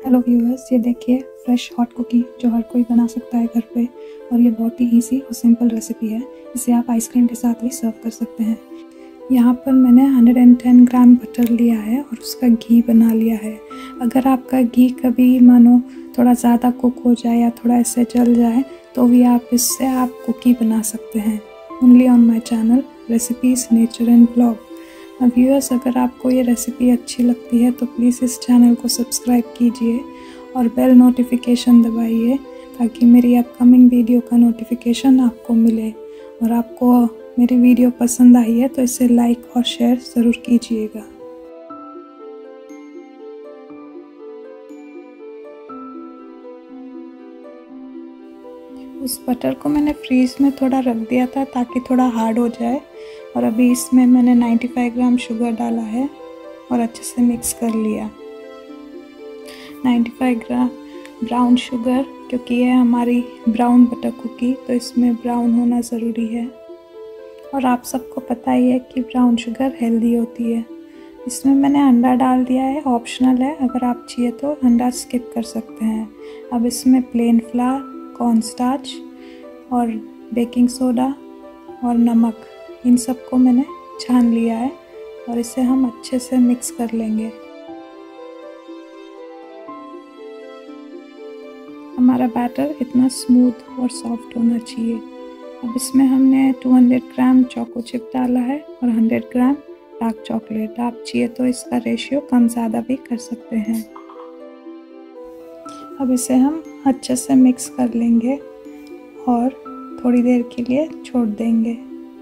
Hello viewers, ये देखिए fresh hot cookie जो हर कोई बना सकता है घर पे। और ये बहुत ही इजी और सिंपल रेसिपी है। इसे आप आइसक्रीम के साथ भी सर्व कर सकते हैं। यहाँ पर मैंने 110 ग्राम बटर लिया है और उसका घी बना लिया है। अगर आपका घी कभी मानो थोड़ा ज़्यादा कुक हो जाए या थोड़ा ऐसे जल जाए तो भी आप इससे कुकी बना सकते हैं। Only on my channel recipes nature and blog. Viewers, अगर आपको ये रेसिपी अच्छी लगती है तो प्लीज़ इस चैनल को सब्सक्राइब कीजिए और बेल नोटिफिकेशन दबाइए ताकि मेरी अपकमिंग वीडियो का नोटिफिकेशन आपको मिले। और आपको मेरी वीडियो पसंद आई है तो इसे लाइक और शेयर ज़रूर कीजिएगा। उस बटर को मैंने फ्रीज में थोड़ा रख दिया था ताकि थोड़ा हार्ड हो जाए। और अभी इसमें मैंने 95 ग्राम शुगर डाला है और अच्छे से मिक्स कर लिया। 95 ग्राम ब्राउन शुगर, क्योंकि ये हमारी ब्राउन बटर कुकी तो इसमें ब्राउन होना ज़रूरी है। और आप सबको पता ही है कि ब्राउन शुगर हेल्दी होती है। इसमें मैंने अंडा डाल दिया है, ऑप्शनल है, अगर आप चाहिए तो अंडा स्किप कर सकते हैं। अब इसमें प्लेन फ्लावर, कॉर्न स्टार्च और बेकिंग सोडा और नमक, इन सबको मैंने छान लिया है और इसे हम अच्छे से मिक्स कर लेंगे। हमारा बैटर इतना स्मूथ और सॉफ्ट होना चाहिए। अब इसमें हमने 200 ग्राम चोको चिप डाला है और 100 ग्राम डार्क चॉकलेट। आप चाहिए तो इसका रेशियो कम ज़्यादा भी कर सकते हैं। अब इसे हम अच्छे से मिक्स कर लेंगे और थोड़ी देर के लिए छोड़ देंगे।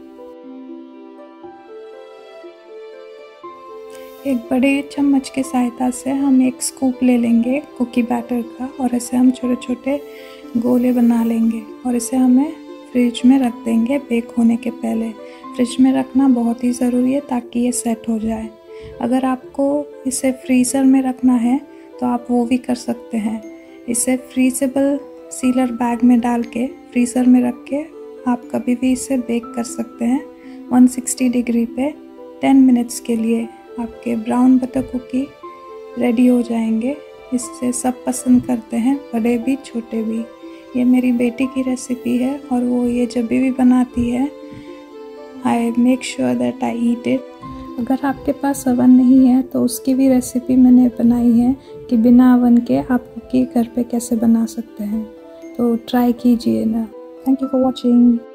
एक बड़े चम्मच की सहायता से हम एक स्कूप ले लेंगे कुकी बैटर का और इसे हम छोटे छोटे गोले बना लेंगे और इसे हमें फ्रिज में रख देंगे बेक होने के पहले। फ्रिज में रखना बहुत ही ज़रूरी है ताकि ये सेट हो जाए। अगर आपको इसे फ्रीज़र में रखना है तो आप वो भी कर सकते हैं। इसे फ्रीजेबल सीलर बैग में डाल के फ्रीज़र में रख के आप कभी भी इसे बेक कर सकते हैं 160 डिग्री पे 10 मिनट्स के लिए। आपके ब्राउन बटर कुकी रेडी हो जाएंगे। इससे सब पसंद करते हैं, बड़े भी छोटे भी। ये मेरी बेटी की रेसिपी है और वो ये जब भी बनाती है I make sure that I eat it. अगर आपके पास अवन नहीं है तो उसकी भी रेसिपी मैंने बनाई है कि बिना अवन के आप कुकी घर पे कैसे बना सकते हैं, तो ट्राई कीजिए ना। Thank you for watching.